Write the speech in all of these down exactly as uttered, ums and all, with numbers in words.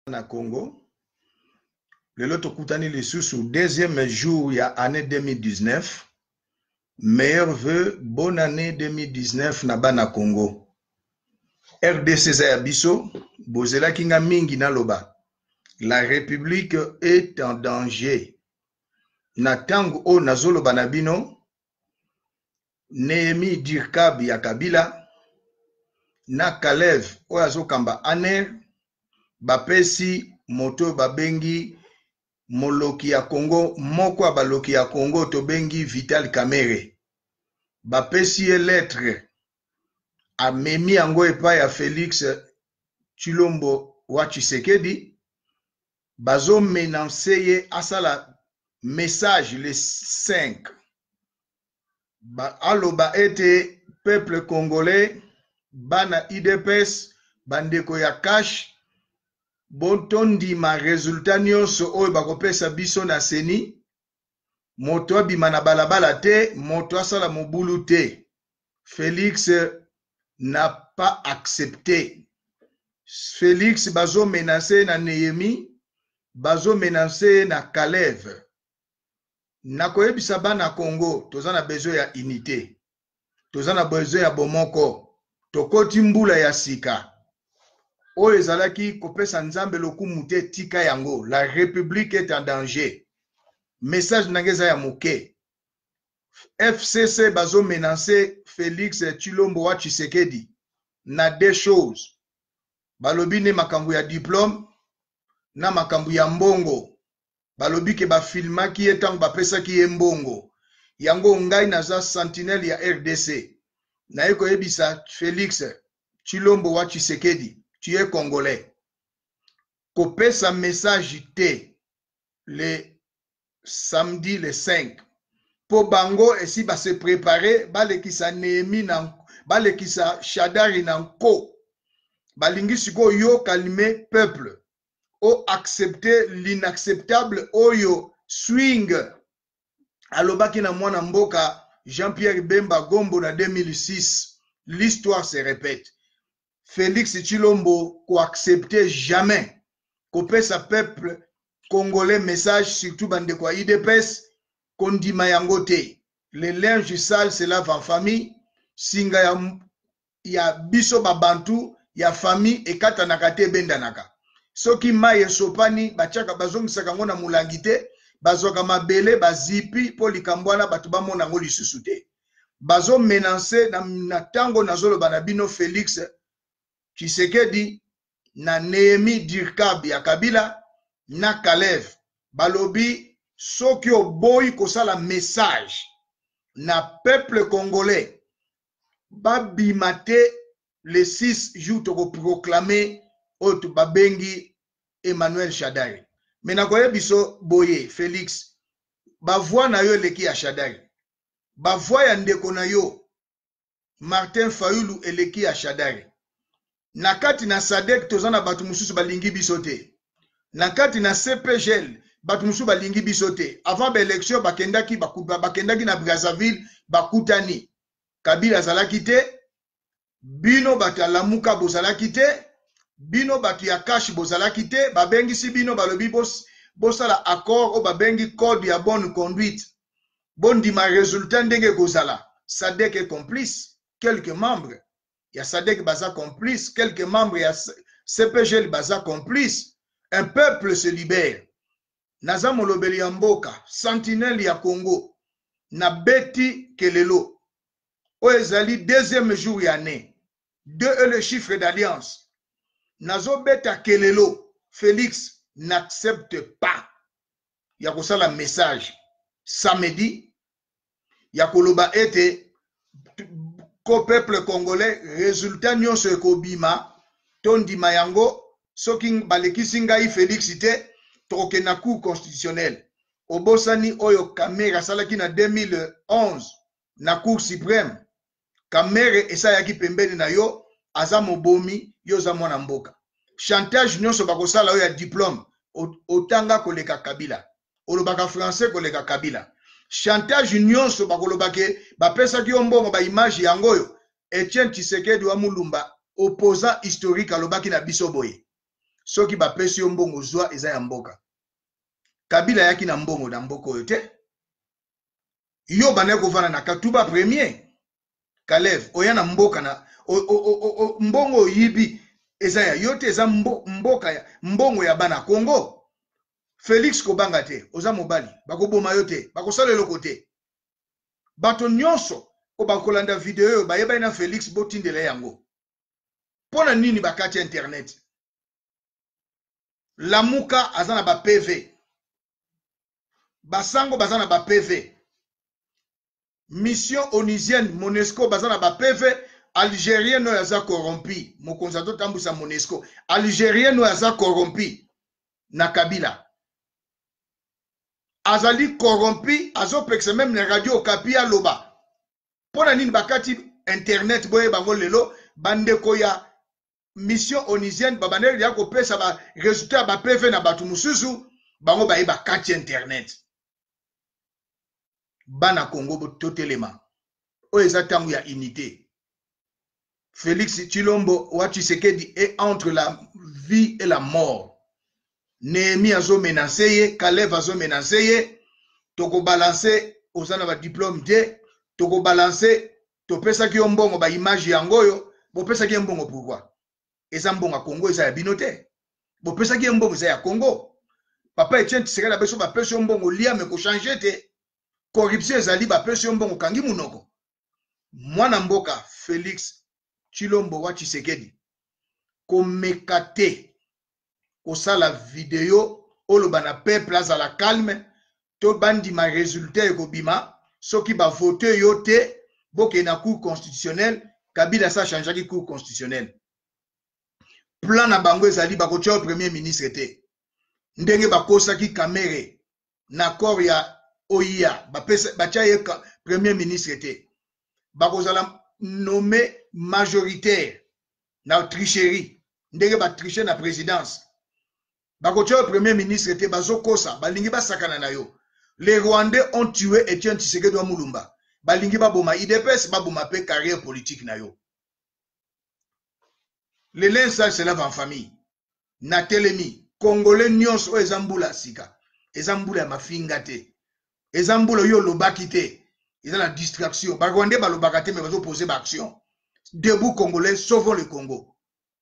na Congo. Le loto kutani le sous deuxième jour ya année deux mille dix-neuf. Meilleur vœu, bonne année deux mille dix-neuf na bana Congo. R D C za biso, bozela kinga mingi na loba. La République est en danger. Na tango o nazolo banabino, Nehemi Dirkab ya Kabila, na Kalev oyazo kamba aner, bapesi moto babengi moloki ya Congo, moko baloki ya Congo to bengi Vital Kamerhe. Bapesi e lettre amemi yango epa ya Félix Tshilombo wa Tshisekedi, bazo menanceye asala message le cinq. Ba aloba ete peuple congolais, bana I D P S, bandeko ya cash, bontondi ma resultat nyonso oyo bakopesa biso na seni, moto abima na balabala te, moto asala mobulu te. Félix n'a pas accepté. Félix bazo menacé na Nehemi, bazo menacé na Kalev. Na koyebisa bana Congo, tozana besoin ya unité. Tozana besoin ya bomoko. Tokoti mbula ya sika. Oyo ezalaki kopesa nzambe lokumu te tika yango. La République est en danger. Message nangeza ya moke. F C C bazo menacé Félix Tshilombo wa Tshisekedi na deux choses. Balobi ne makambu ya diplôme na makambu ya mbongo. Balobi ke ba filmaki etang bapesa ki mbongo. Yango ngai naza sentinelle ya R D C. Na eko yebisa Félix Tshilombo wa Tshisekedi, tu es congolais. Kopesa message te le samedi le cinq. Po bango esi ba se préparer balekisa Nehemi na balekisa Shadari na nko. Balingi siko yo calmer peuple. O accepter l'inacceptable oyo swing. Alobaki na mwana mboka Jean-Pierre Bemba Gombo na deux mille six. L'histoire se répète. Félix Tshilombo ko accepter jamais. Kopé sa peuple congolais message surtout bande kwa I D P S kondima yango te. Le linge sale se lave en famille. Singa ya, ya biso babantu ya famille ekata nakate bendanaka. Soki maye sopani bachaka bazongisaka ngo na mulangi te, bazoka mabele bazipi po likambwana batu bamona ngo lisusu te. Bazo menacer na, na tango nazolo banabino Félix Tshisekedi na Nehemi Dirkab ya Kabila na Kalev. Balobi soki oboyi kosala message na peuple congolais babimate le six jours toko proclamer oto babengi Emmanuel Shadari. Mena koye biso boye Félix, bavoi na yo eleki ya Shadari. Bavoi ya ndeko na yo Martin Fayulu eleki ya Shadari. Nakati na Sadek tozana batu mususu balingi biso te. Nakati na C P G L batu mususu balingi biso te. Avant ba élection bakendaki bakuba bakendaki na Brazzaville bakutani. Kabila zalaki te, bino batalamuka bozalaki te, bino batu ya cash bozalaki te, babengi si bino balobi bos bosala accord o babengi code ya bonne conduite. Bondi ma résultat ndenge kozala. Sadek est complice, quelques membres. Ya Sadek baza complice, quelques membres ya C P G L baza complice. Un peuple se libère. Naza molobeli ya mboka, sentinelle ya Congo, na beti kelelo. Oezali deuxième jour ya année. Deux est le chiffre d'alliance. Nazo beta kelelo. Félix n'accepte pas. Yako la message. Samedi. Yako loba ete. Ko peuple congolais. Résultat nyonso ekobima. Tondi mayango. Soking baleki singai Félix ite. Troke na cour constitutionnel. Obosani oyo Kamerhe salaki na deux mille onze. Na cour suprême. Kamerhe esayaki pembeni na yo, aza mobomi, yo za mwana mboka. Chantage nyonso bakosala oyo ya diplôme, otanga koleka Kabila. Olobaka français koleka Kabila. Chantage nyonso bakolobake, bapesaki yo mbongo ba image yangoyo, Etienne Tshisekedi wa Mulumba, opposant historique alobaki na biso boye. soki bapesi yo mbongo zwa eza ya mboka. Kabila yaki na mbongo na mboko oyo te. Yo bane kovana na Katuba premier. Kalev oya na mboka na o, o, o, o, mbongo yibi eza ya yote eza mbo, mboka ya mbongo ya bana Congo. Félix Kobanga te oza mobali bakoboma yo te bakosala eloko te. Bato nyonso o bakolanda video yo bayeba na Félix botindela yango. Pona nini bakati internet? Lamuka azana ba P V. Basango bazana ba P V. Mission onusienne Monesco bazana ba P V. Algérien no yaza corrompi. Mokonzato tambusa Monesco. Algérien no yaza corrompi. Na Kabila. Azali corrompi. Azo pekse même na radio Okapi ya loba. Pona nini bakati internet boye bango lelo. Bandeko ya mission onusienne babaneri ya kopesa ba résultat ba P V na batu mususu. Bango baye bakati internet. Bana Congo bototelema. O eza tangu ya unité. Félix Tshilombo wa Tshisekedi est entre la vie et la mort. Néhémie azo menacé ye, Kalev azo menacé ye, toko balancer osana ba diplôme de, toko balancer to pesa ki mbongo ba image yangoyo, bo pesa ki mbongo pourquoi? Eza mbongo Congo eza ya binote. Bo pesa ki mbongo eza ya Congo. Papa Etienne Tshisekedi abeso ba pesa mbongo lia me ko changer te. Corruption ezali ba pesa mbongo kangi munoko. Mwana mboka Félix Tshilombo wa Tshisekedi komekate kosala video oloba na peuple azala calme to bandi ma résultat ekobima soki ba voter yo te boke na cour constitutionnel Kabila sa changeaki cour constitutionnel. Plan na bango ezali bakotia au premier ministre te. Ndenge bakosaki kamere na corps ya O I A bapesa batia ye premier ministre te. Bakozala nommé majoritaire na tricherie. Ndenge ba tricher na présidence. Bakotia premier ministre te bazokosa balingi basakana na yo. Les Rwandais ont tué Etienne Tshisekedi wa Mulumba. Balingi baboma I D P S baboma pe carrière politique na yo. Le linge se lave en famille. Na telemi Congolais nyonso ezambula sika. Ezambula mafinga te. Ezambula yo lobaki te. Ils ont la distraction. Ba Rwandais ba lobaka te mais bazo poser ba action. Debout Congolais, sauvons le Congo.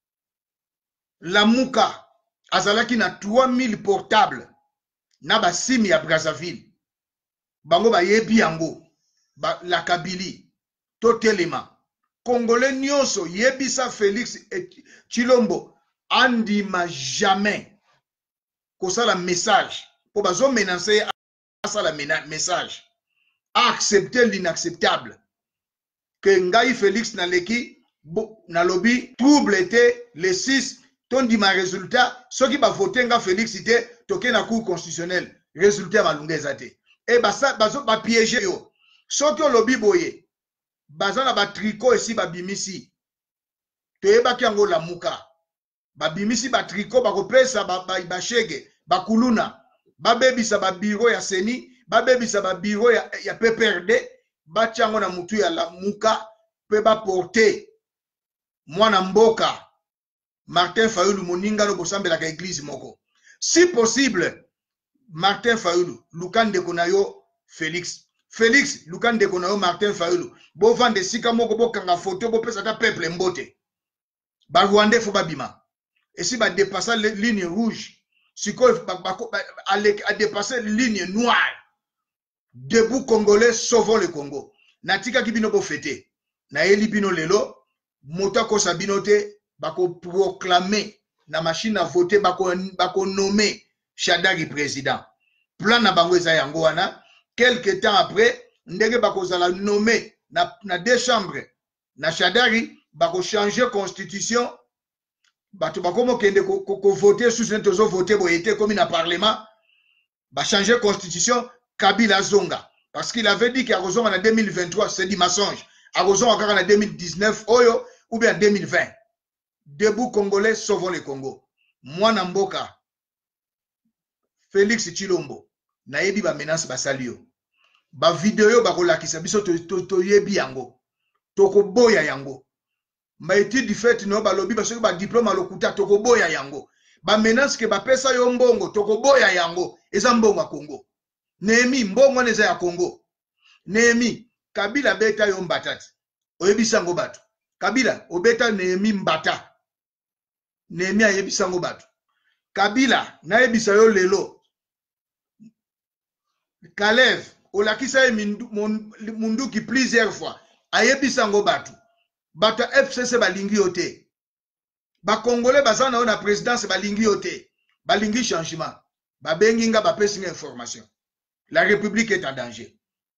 La Mouka azalaki na trois mille portables na ba simi ya Brazzaville. Bango ba yebi yango. Ba la Kabili. Totelema. Congolais nyonso yebisa Félix et Tshilombo andima jamais kosala message po bazo menacer à la message accepter l'inacceptable que ngai Félix Naleki na lobby trouble était le six tondi ma résultat ceux qui ba voter nga Félix était toké na cour constitutionnelle résultat malungeza te et basa bazo ba piéger yo ceux qui lobby boye bazana ba tricot ici ba bimisi to yeba kiango la muka ba bimisi ba tricot ba kopesa ba ba shege ba kuluna ba bebisa ba bureau ya seni ba bebisa ba bureau ya, ya P P R D ba tiango na mutu ya la muka pe ba porter mwana mboka Martin Fayulu moninga no bosambela ka église moko si possible Martin Fayulu lukande konayo Félix Félix lukande konayo Martin Fayulu bo vande sika moko bokanga photo bo pesa ta peuple mbote ba Rwandais fo babima et si ba dépasser la ligne rouge si ko a dépasser la ligne noire debout Congolais sauvons le Congo natika kibino bo fêter na eli bino lelo motako sabinote bako proclamer na machine à voter bako bako nommer Shadari président plan na bango eza yango wana quelque temps après ndenge bako zala nommer na, na deux chambres na Shadari bako changer constitution bato bako mokende ko, ko, ko voter sous un tozo voter boyete comme na parlement ba changer constitution Kabila zonga parce qu'il avait dit qu'il a raison en deux mille vingt-trois c'est du mensonge a raison encore en deux mille dix-neuf oyo ou bien deux mille vingt debout Congolais sauvons le Congo mwana mboka Félix Tshilombo na yebi ba menace basalio ba video ba kolakisa biso to, to, to yebi yango toko boya yango ma étude du fait no ba lobi ba soki ba diplôme alokuta toko boya yango ba menace ke ba pesa yo mbongo tokoboya yango eza mbongo ya Congo. Nehemi mbongo neza ya Congo. Nehemi Kabila beta yo mbatati. Oyebisa ngo bato. Kabila obeta Nehemi mbata. Nehemi ayebisa ngo bato. Kabila na yebisa yo lelo. Kalev olakisa ye munduki plusieurs fois. Ayebisa ngo bato. Bato F C C balingi yote. Ba Congolais bazana na présidence balingi yote. Balingi changement. Ba benginga ba pesi information. La République est en danger.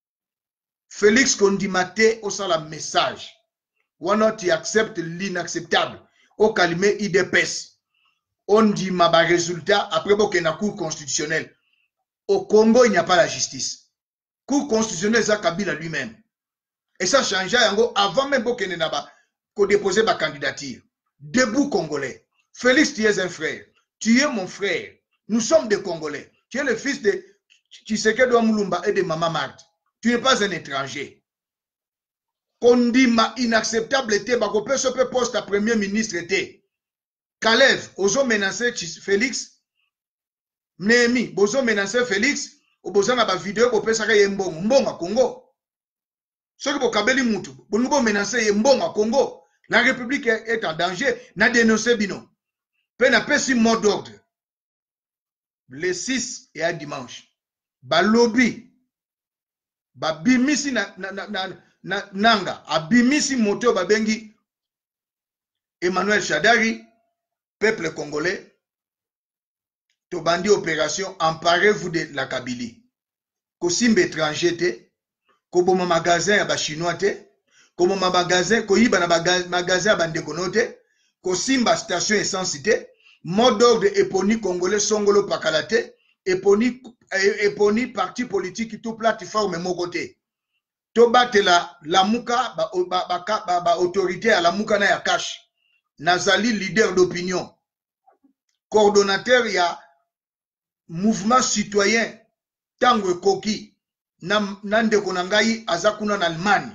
Félix Kondimate au sala message. Wana tu acceptes l'inacceptable. Au calme I D P S. On dit ma ba résultat après boke na cour constitutionnelle. Au Congo il n'y a pas la justice. Cour constitutionnelle ça Kabila lui-même. Et ça change yango avant même boke na ba ko déposer ma candidature. Debout Congolais. Félix, tu es un frère. Tu es mon frère. Nous sommes des Congolais. Tu es le fils de Tshisekedi Mulumba et de Mama Marthe. Tu n'es pas un étranger. Kondima inacceptable était, bako peut se poste à premier ministre était. Kalev, ozo menacé Félix. Nehemi, bozo menacé Félix. Oboza na ba vidéo bo pesa ka yembongo, mbongo Congo. Soki bo kabeli mutu, bo nubo menacé yembongo Congo. La République est en danger. N'a dénoncé bino. Pe na pesi mot d'ordre. Le six et à dimanche. Ba lobby. Ba bimisi na, na, na, na, na nanga. A bimisi moto ba bengi Emmanuel Shadari. Peuple congolais. To bandi opération. Emparez-vous de la Kabylie. Kosimbe étranger te. Koboma magasin ya ba chinois te. Comme ma magasin, ko yiba na magasin bandeko note, ko simba station essence te, mot d'ordre eponi congolais songolo pakalate, eponi eponi parti politique tout plateforme mon côté. To batela la muka ba ba ba, ba, ba autorité à la muka na ya cash. Nazali leader d'opinion. Coordonnateur ya mouvement citoyen tango koki na ndeko na ngai azakuna na Allemagne.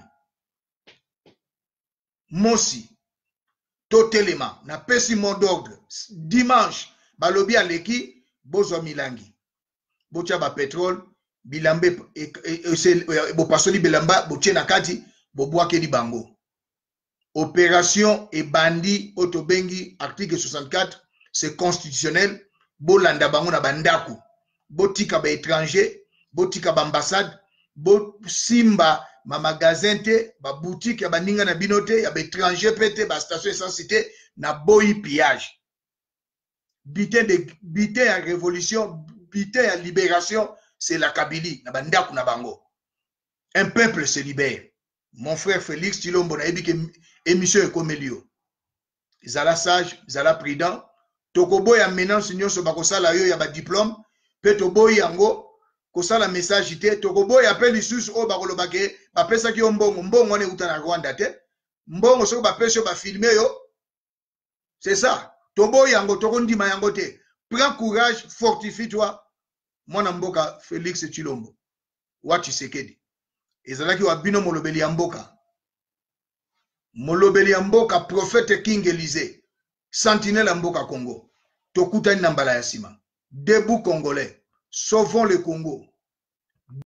Mosi, totelema, na pesi mot d'ordre, dimanche, balobi aleki, bozo milangi. Bocha ba pétrole, bilambe, bo pasoli bilamba, boche na kati, bo boake di bango. Opération et bandi, otobengi, article soixante-quatre, c'est constitutionnel, bo landa bango na bandaku, bo tika ba étranger, bo tika ba ambassade, bo simba, ma magasin te, ba boutique ya baninga na binote, ya ba étranger pete, ba station essence te, na boyi pillage. Bité de bité ya révolution, bité ya libération, c'est la Kabylie, na bandaku na bango. Un peuple se libère. Mon frère Félix Tshilombo na ebike émission ekomelio. Zala sage, zala prudent. Tokobo ya menace nyonso bakosala yo ya ba diplôme, pe toboyi yango. Kosala message ite tokobo ya pe lisusu o bakolobake bapesa ki mbongo mbongo ne utana Rwanda te mbongo so bapesa ba filmer yo c'est ça tobo yango tokondima yango te prends courage fortifie toi mwana mboka Félix Tshilombo wa Tshisekedi ezalaki wa bino molobeli ya mboka molobeli ya mboka prophète King Élysée sentinelle ya mboka Congo tokutani na mbala ya sima debout congolais sauvons le Congo.